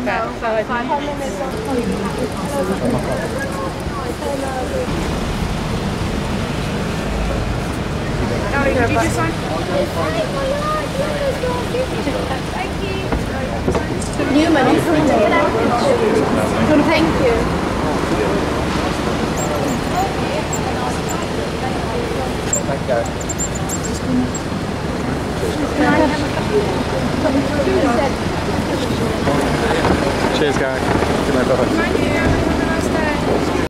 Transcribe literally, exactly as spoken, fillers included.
back. So I think oh, did you sign? Thank you. Numan, thank you. Thank you. Cheers, Gary. Good night, brother.